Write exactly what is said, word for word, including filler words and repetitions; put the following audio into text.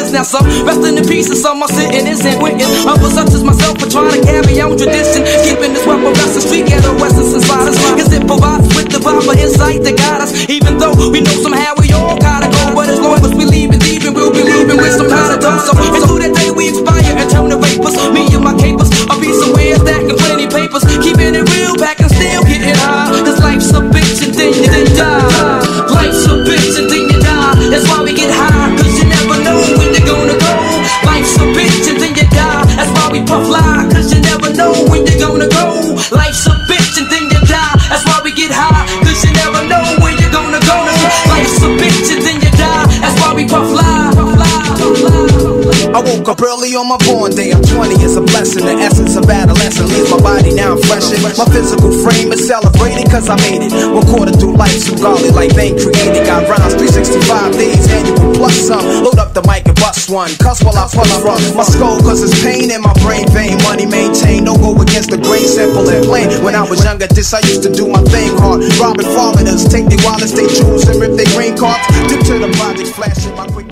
this. Now some resting in peace and some are sitting in San Quentin. Others such as myself are trying to carry on tradition, keeping this weapon wrestling street ghetto essence inside us, cause it provides with the proper insight that guide us. Even though we know somehow we all gotta go, but as long as we leave it leaving, we'll be leaving with some kind of dough. So until that day we expire and turn to vapors, me and my capers, I'll be somewhere stacking plenty papers, keeping it real back and still getting high. Cause life's a bitch and then you then die. Life's a bitch and then you die. That's why we get high, cause you never know when you're gonna go. Life's a bitch and then you die. That's why we puff lie, cause you never know when you're gonna go. Life's a bitch and then you die. That's why we get high, cause you never know when you're gonna go. Life's a bitch and then you die. That's why we puff lie, puff lie, puff lie. I woke up early on my born day. I'm twenty, it's a blessing. The essence of adolescence leaves my body now freshened. My physical frame is celebrated cause I made it. One quarter through life, so golly like they created. Got rhymes three sixty-five days, annual plus some. Load up the mic and bust one. Cuss while I push from my skull cause it's pain in my brain vein. Money maintained, don't go against the grain, simple and plain. When I was younger, this I used to do my thing hard. Robbing foreigners, take their wallets, they jewels, and rip their green cards. Dip to the projects, flashing my quick